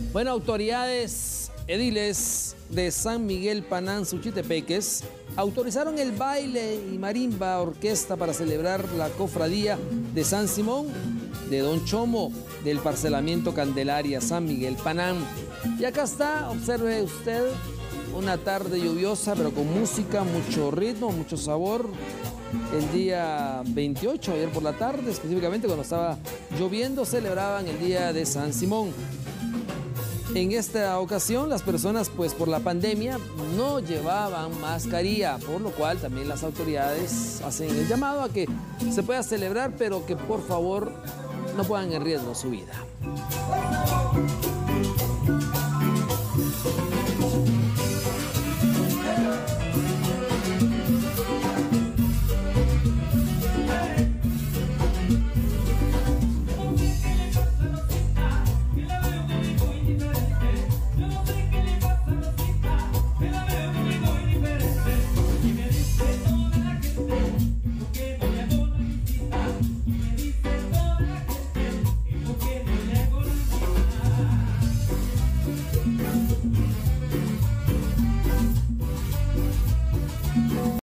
Bueno, autoridades ediles de San Miguel Panán, Suchitepeques, autorizaron el baile y marimba orquesta para celebrar la cofradía de San Simón de Don Chomo del parcelamiento Candelaria, San Miguel Panán. Y acá está, observe usted, una tarde lluviosa, pero con música, mucho ritmo, mucho sabor. El día 28, ayer por la tarde, específicamente cuando estaba lloviendo, celebraban el día de San Simón. En esta ocasión las personas, pues por la pandemia, no llevaban mascarilla, por lo cual también las autoridades hacen el llamado a que se pueda celebrar, pero que por favor no pongan en riesgo su vida.